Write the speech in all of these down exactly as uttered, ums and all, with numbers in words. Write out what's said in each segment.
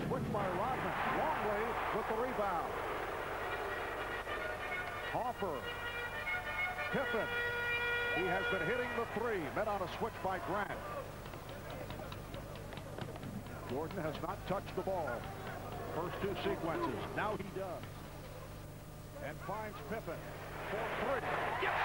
Switch by Rodman. Longley with the rebound. Hoffer. Pippen. He has been hitting the three. Met on a switch by Grant. Jordan has not touched the ball. First two sequences. Now he does. And finds Pippen for three. Yes!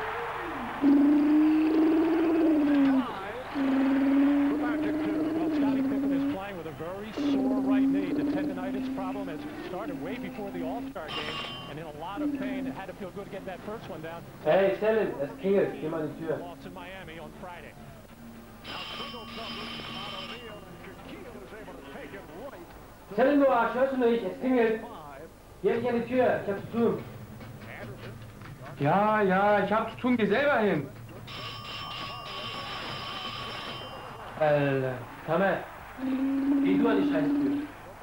The Magic two. Well, Scottie Pippen is playing with a very sore right knee. The tendonitis problem has started way before the All-Star game, and in a lot of pain. It had to feel good to get that first one down. Hey, Selim, es klingelt. Geh mal die Tür. Lost in Miami on Friday. Selim, du Arsch, hörst du mich? Es klingelt. Geh nicht an die Tür. Ich hab zu tun. Ja, ja, ich hab zu tun. Geh selber hin. Alter, komm her. Geh du an die Scheißtür.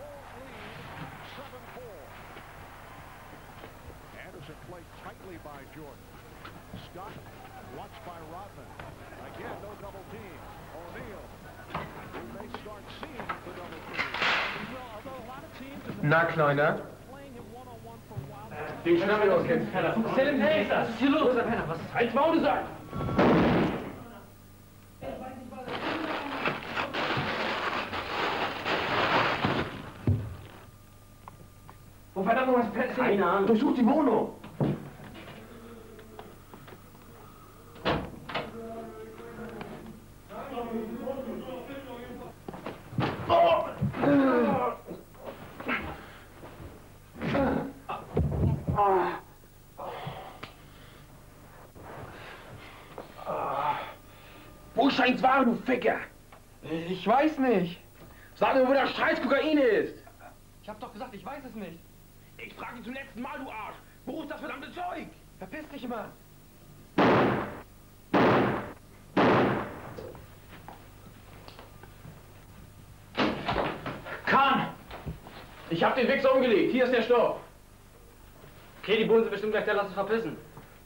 Anderson played tightly by Jordan. Scott watched by Rodman. Again, no double team. O'Neal. They start seeing the double team. Well, although a lot of teams in the Na, Kleiner. playing him one-on-one for a while. Den Schnabel auskennst, Penner. Selim, hey, was ist hier los? Penner, was ist halt's Maul gesagt? Wo verdammt noch was Plätze? Keine Ahnung. Durchsucht die Wohnung. Oh! Wo scheint's Ware, du Ficker? Ich weiß nicht. Sag mir, wo der Scheiß Kokain ist. Ich hab doch gesagt, ich weiß es nicht. Ich frage dich zum letzten Mal, du Arsch. Wo ist das verdammte Zeug? Verpiss dich immer. Kahn! Ich hab den Wichser umgelegt. Hier ist der Stoff. Okay, die Bullen sind bestimmt gleich da. Lass uns verpissen.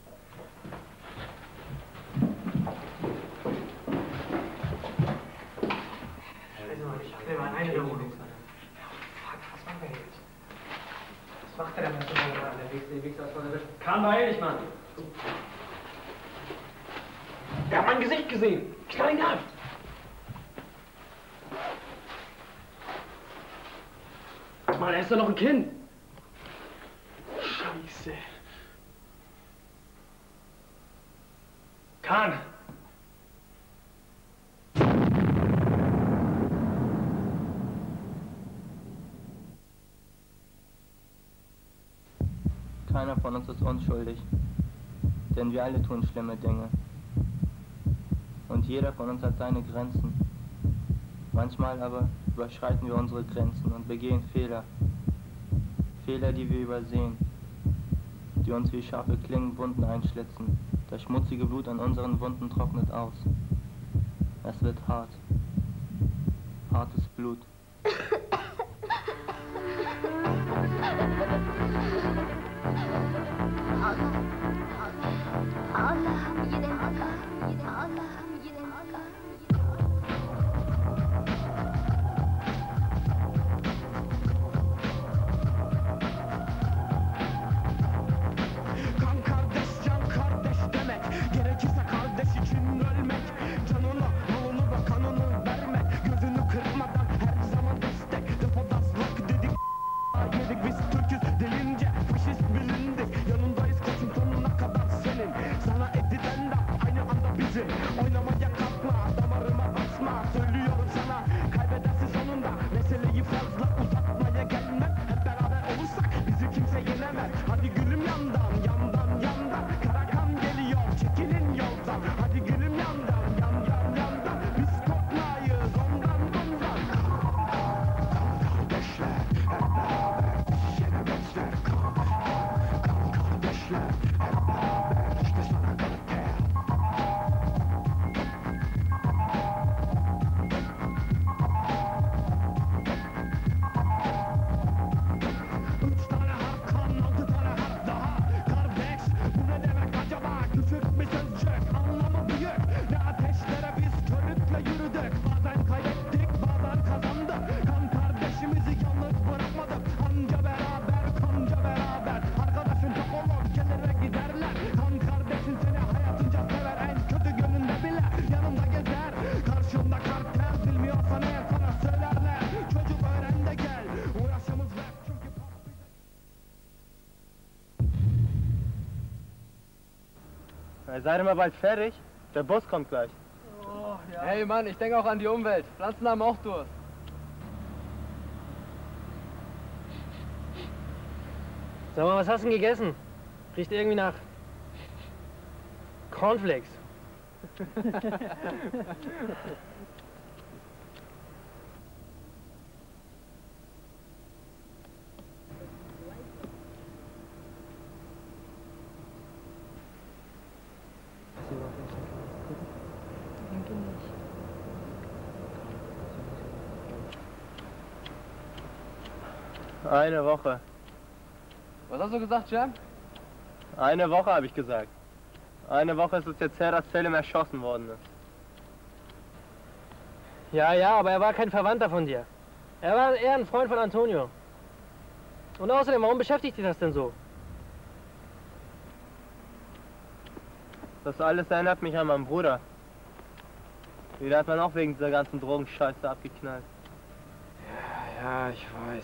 Ich hab den mal eine Wiederholung. Was machen wir jetzt? Was macht der denn, was der Wichser, der Wichser aus der Wichser? Kahn, beeil dich, Mann. Er hat mein Gesicht gesehen. Knall ihn ab. Mann, er ist doch noch ein Kind. Scheiße. Kahn. Keiner von uns ist unschuldig, denn wir alle tun schlimme Dinge. Und jeder von uns hat seine Grenzen. Manchmal aber überschreiten wir unsere Grenzen und begehen Fehler. Fehler, die wir übersehen, die uns wie scharfe Klingen Wunden einschlitzen. Das schmutzige Blut an unseren Wunden trocknet aus. Es wird hart. Hartes Blut. Canını, malını ve kanını vermek. Gözünü kırpmadan her zaman Seid ihr mal bald fertig? Der Bus kommt gleich. Oh, ja. Hey Mann, ich denke auch an die Umwelt. Pflanzen haben auch Durst. Sag mal, was hast du denn gegessen? Riecht irgendwie nach Cornflakes. Denke nicht. Eine Woche. Was hast du gesagt, Jam? Eine Woche habe ich gesagt. Eine Woche ist es jetzt her, dass Selim erschossen worden ist. Ja, ja, aber er war kein Verwandter von dir. Er war eher ein Freund von Antonio. Und außerdem, warum beschäftigt dich das denn so? Das alles erinnert mich an meinen Bruder. Den hat man auch wegen dieser ganzen Drogenscheiße abgeknallt. Ja, ja, ich weiß.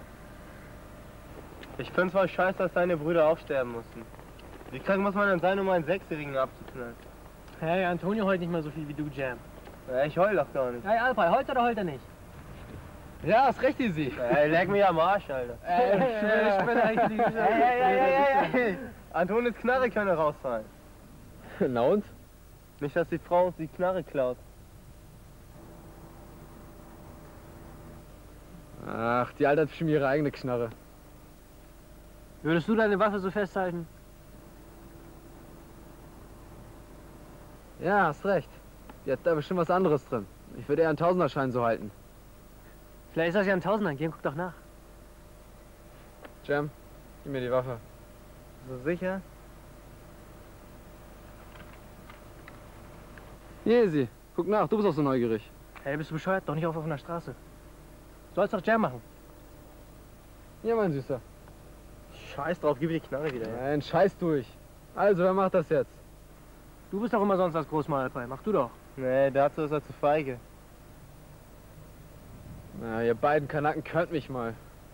Ich find's voll scheiße, dass seine Brüder auch sterben mussten. Wie krank muss man denn sein, um einen Sechsjährigen abzuknallen? Hey, Antonio heult nicht mal so viel wie du, Jam. Ja, ich heul doch gar nicht. Hey, Alpay, heult oder heult er nicht? Ja, ist recht, Easy. Ey, leck mich am Arsch, Alter. Ey, ich bin, ich bin eigentlich... Ey, ey, ey, ey, ey, ey. Antonios Knarre könnte rausfallen. Na und? Nicht, dass die Frau uns die Knarre klaut. Ach, die Alte hat bestimmt ihre eigene Knarre. Würdest du deine Waffe so festhalten? Ja, hast recht. Die hat da bestimmt was anderes drin. Ich würde eher einen Tausenderschein so halten. Vielleicht ist das ja ein Tausender. Geh, guck doch nach. Jam, gib mir die Waffe. So sicher? Hier, Easy. Guck nach, du bist auch so neugierig. Hey, bist du bescheuert? Doch nicht auf offener Straße. Sollst doch Jam machen. Hier, mein Süßer. Scheiß drauf, gib mir die Knarre wieder. Ja. Nein, scheiß durch. Also, wer macht das jetzt? Du bist doch immer sonst das Großmal, Alpay. Mach du doch. Nee, dazu ist er zu feige. Na, ihr beiden Kanaken könnt mich mal.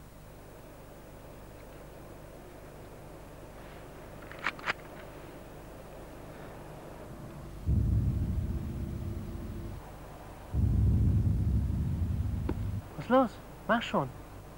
Was ist los? Mach schon.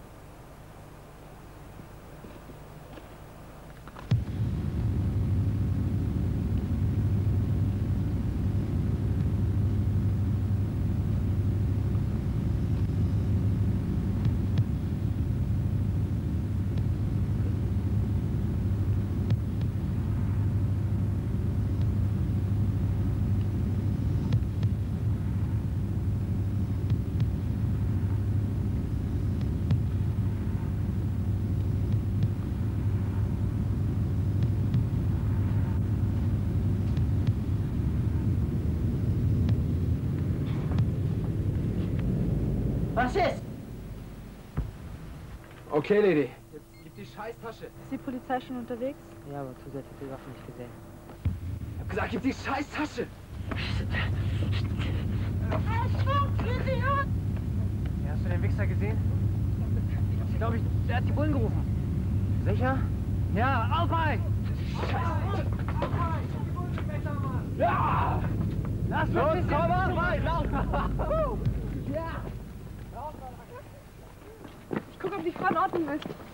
Was ist? Okay, Lady. Jetzt gib die Scheißtasche. Ist die Polizei schon unterwegs? Ja, aber zusätzlich hat die Waffe nicht gesehen. Ich hab gesagt, gib die Scheißtasche. Ja, hast du den Wichser gesehen? Ich glaube, ich, der hat die Bullen gerufen. Sicher? Ja, Alpay! Ja! Lass Los, mich komm an, rein, lauf! Ich guck, ob die Frau in Ordnung ist.